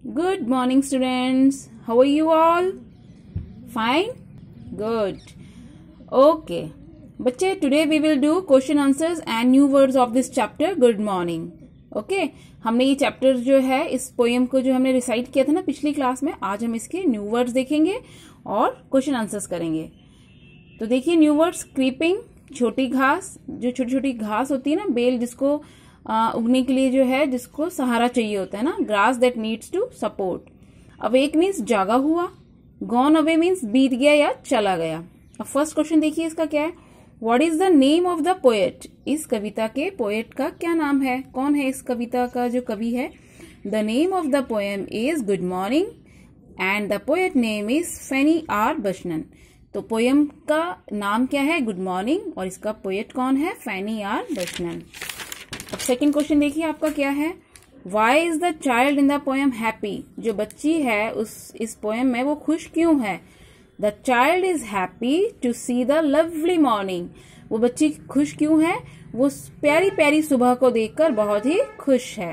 Good morning, students. How are you all? Fine? Good. Okay. बच्चे, today we will do question answers and new words of this chapter. Good morning. Okay. हमने ये chapter जो है इस poem को जो हमने रिसाइट किया था ना पिछली क्लास में, आज हम इसके न्यू वर्ड्स देखेंगे और क्वेश्चन आंसर्स करेंगे। तो देखिए न्यू वर्ड्स, क्रीपिंग, छोटी घास, जो छोटी छोटी घास होती है ना, बेल जिसको उगने के लिए जो है जिसको सहारा चाहिए होता है ना, grass that needs to support. Awake means जागा हुआ, गॉन अवे मीन्स बीत गया या चला गया। अब फर्स्ट क्वेश्चन देखिए इसका क्या है, what is the name of the poet. इस कविता के पोएट का क्या नाम है, कौन है इस कविता का जो कवि है। The name of the poem is good morning and the poet name is Fanny R Buchanan. तो पोएम का नाम क्या है, गुड मॉर्निंग, और इसका पोएट कौन है, फैनी आर बशनन। अब सेकंड क्वेश्चन देखिए आपका क्या है, why is the child in the poem happy. जो बच्ची है इस पोएम में वो खुश क्यों है। The child is happy to see the lovely morning. वो बच्ची खुश क्यों है, वो प्यारी प्यारी सुबह को देखकर बहुत ही खुश है।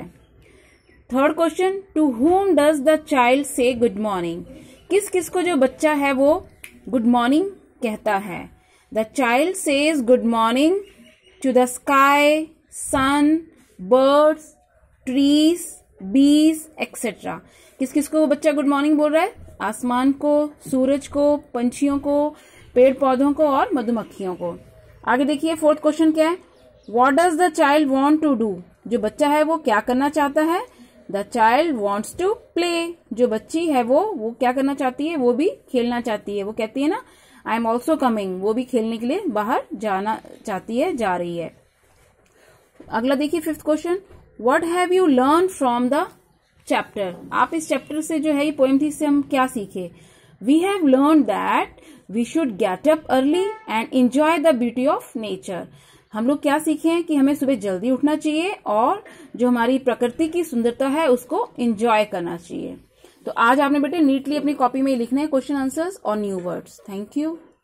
Third question, to whom does the child say good morning. किस किस को जो बच्चा है वो गुड मॉर्निंग कहता है। The child says good morning to the sky, sun, birds, trees, bees etcetera. किस किस को बच्चा गुड मॉर्निंग बोल रहा है, आसमान को, सूरज को, पंछियों को, पेड़ पौधों को और मधुमक्खियों को। आगे देखिए फोर्थ क्वेश्चन क्या है, what does the child want to do. जो बच्चा है वो क्या करना चाहता है। The child wants to play. जो बच्ची है वो क्या करना चाहती है, वो भी खेलना चाहती है। वो कहती है ना, आई एम ऑल्सो कमिंग, वो भी खेलने के लिए बाहर जाना चाहती है, जा रही है। अगला देखिए fifth question, what have you learn from the chapter. आप इस चैप्टर से जो है ये पोएम थी, इससे हम क्या सीखे। We have learn that we should get up early and enjoy the beauty of nature. हम लोग क्या सीखे हैं कि हमें सुबह जल्दी उठना चाहिए और जो हमारी प्रकृति की सुंदरता है उसको एंजॉय करना चाहिए। तो आज आपने बेटे नीटली अपनी कॉपी में लिखना है क्वेश्चन आंसर्स और न्यू वर्ड्स। Thank you.